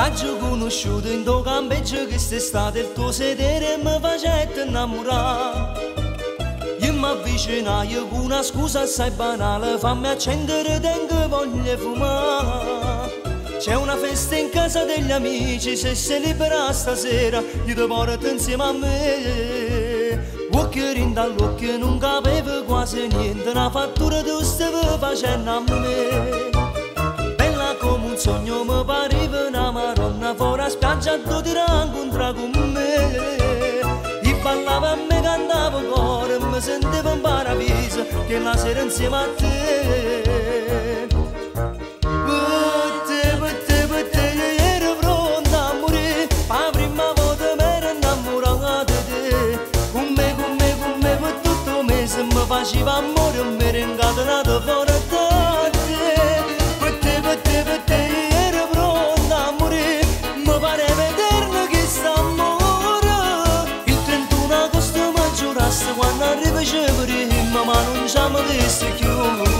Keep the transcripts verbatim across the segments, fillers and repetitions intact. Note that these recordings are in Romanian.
T'ho conosciuto in tuo campeggio che sei stato il tuo sedere e mi facette innamorare. Io mi avvicinai con una scusa assai banale, fammi accendere tengo voglia fumare. C'è una festa in casa degli amici, se sei libera stasera io ti porto insieme a me. Occhio in dall'occhio non capivo quasi niente, una fattura tu stavi facendo a me. Bella come un sogno mi pareva una maronna, fuori a spiaggia tu ti rincontra con me. Io ballavo e mi cantavo cuore, mi sentivo in paradiso che la sera insieme a te. Faceva amore e mi rincatenato fuori da te. Per te, per te, per te ero pronta a morire. Mi pareva eterno che st'amore. Il trentuno agosto mi giurasse quando arrivacevo prima, ma non ci mi visto più.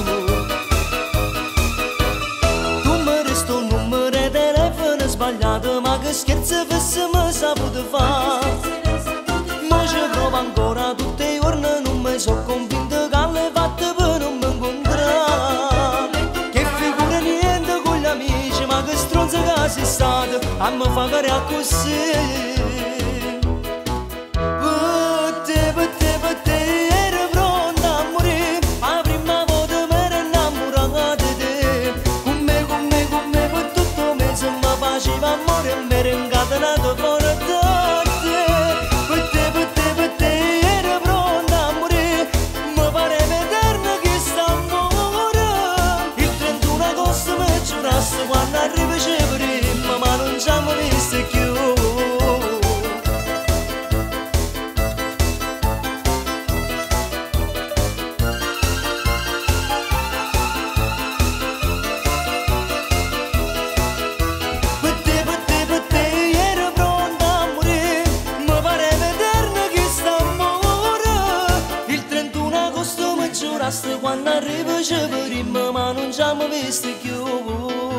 Tu mi resti un numero di telefono sbagliato, ma che scherzo fossimo saputo fare. Ma ci provo ancora tutti i giorni, non mi so convinto che alle fatte per non mi incontrare. Che figura niente con gli amici, ma che stronzo che sei stato a mi fare così. Per te, per te, per te ero pronta a morire, la prima volta mi ero innamorata di te. Con me, con me, con me per tutto il mese mi faceva amore e mi ero incatenato fuori da te. Per te, per te, per te ero pronta a morire, mi pareva eterno che st'amore. Il trentuno agosto mi giurasse quando arrivacevo prima, ma non ci mi visto più. Per te, per te, per te ero pronta a morire, mi pareva eterno che st'amore. Il trentuno agosto mi giuraste quando arrivacevo prima, ma non ci mi visto più.